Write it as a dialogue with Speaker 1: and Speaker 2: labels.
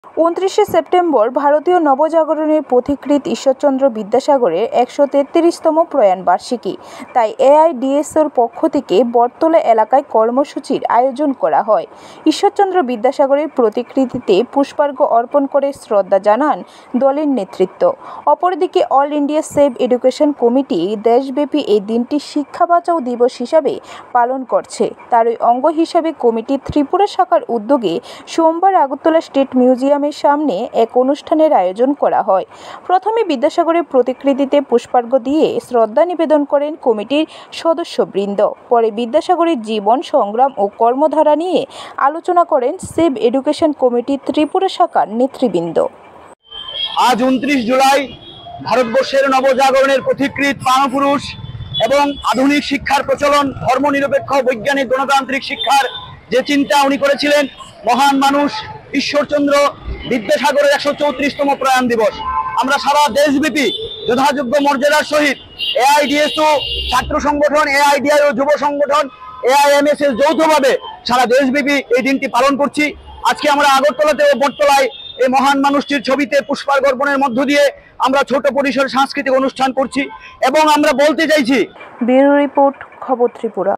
Speaker 1: 29 September ভারতীয় নবজাগরণের পথিকৃৎ ঈশ্বরচন্দ্র বিদ্যাসাগরের 133তম প্রয়াণ বার্ষিকী। তাই এআইডিএসওর পক্ষ থেকে বটতলা এলাকায় কর্মসূচির আয়োজন করা হয়। ঈশ্বরচন্দ্র বিদ্যাসাগরের প্রতিকৃতিতে পুষ্পার্ঘ্য অর্পণ করে শ্রদ্ধা জানান দলের নেতৃত্ব। অপরদিকে All India Save Education Committee দেশব্যাপী এই দিনটি শিক্ষা বাঁচাও দিবস হিসাবে পালন করছে। তারই অঙ্গ হিসাবে কমিটির ত্রিপুরা শাখার উদ্যোগে সোমবার আগরতলা স্টেট মিউজিয়ামের সামনে এক অনুষ্ঠানের আয়োজন করা হয়। প্রথমে বিদ্যাসাগরের প্রতিকৃতিতে পুষ্পার্ঘ্য দিয়ে শ্রদ্ধা নিবেদন করেন কমিটির সদস্যবৃন্দ। পরে বিদ্যাসাগরের জীবন সংগ্রাম ও কর্মধারা নিয়ে আলোচনা করেন সেভ এডুকেশন কমিটির ত্রিপুরা শাখার নেতৃবৃন্দ।
Speaker 2: আজ 29 জুলাই ভারতবর্ষের নবজাগরণের পথিকৃৎ প্রাণপুরুষ এবং আধুনিক শিক্ষার প্রচলন, ধর্মনিরপেক্ষ বৈজ্ঞানিক গণতান্ত্রিক শিক্ষার যে চিন্তা উনি করেছিলেন, মহান মানুষ ঈশ্বরচন্দ্র বিদ্যাসাগরের 134তম প্রয়াণ দিবস। আমরা সারা দেশব্যাপী যথাযোগ্য মর্যাদার সহিত এআইডিএসও ছাত্র সংগঠন, এআইডিআইও যুব সংগঠন, এআইএমএসএস যৌথভাবে সারা দেশব্যাপী এই দিনটি পালন করছি। আজকে আমরা আগরতলাতে ও বটতলায় এই মহান মানুষটির ছবিতে পুষ্পার্ঘ্য অর্পণের মধ্য দিয়ে আমরা ছোট পরিসর সাংস্কৃতিক অনুষ্ঠান করছি এবং আমরা বলতে চাইছি।
Speaker 1: ব্যুরো রিপোর্ট, খবর ত্রিপুরা।